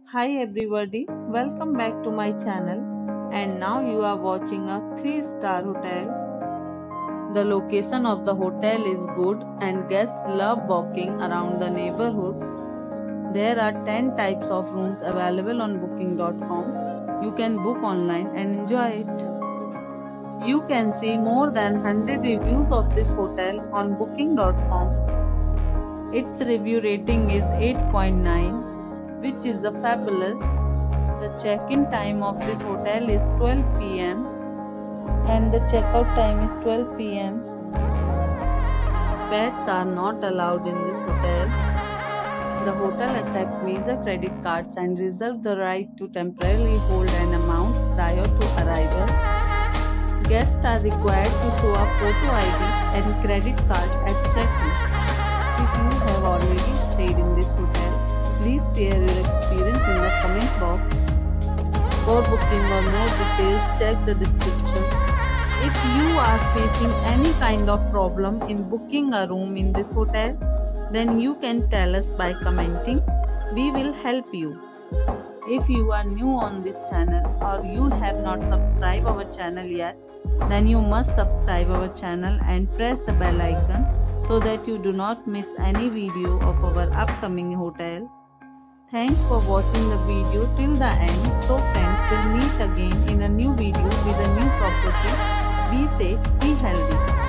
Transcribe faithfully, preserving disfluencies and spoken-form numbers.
Hi everybody, welcome back to my channel, and now you are watching a three star hotel. The location of the hotel is good and guests love walking around the neighborhood. There are ten types of rooms available on booking dot com. You can book online and enjoy it. You can see more than one hundred reviews of this hotel on booking dot com. Its review rating is eight point nine, which is the fabulous. The check-in time of this hotel is twelve p m and the checkout time is twelve p m Pets are not allowed in this hotel. The hotel accepts major credit cards and reserves the right to temporarily hold an amount prior to arrival. Guests are required to show a photo I D and credit card at check-in. If you have already stayed in this hotel, please share your experience in the comment box. For booking or more details, check the description. If you are facing any kind of problem in booking a room in this hotel, then you can tell us by commenting. We will help you. If you are new on this channel or you have not subscribed our channel yet, then you must subscribe our channel and press the bell icon so that you do not miss any video of our upcoming hotel. Thanks for watching the video till the end. So friends, will meet again in a new video with a new property. Be safe, be healthy.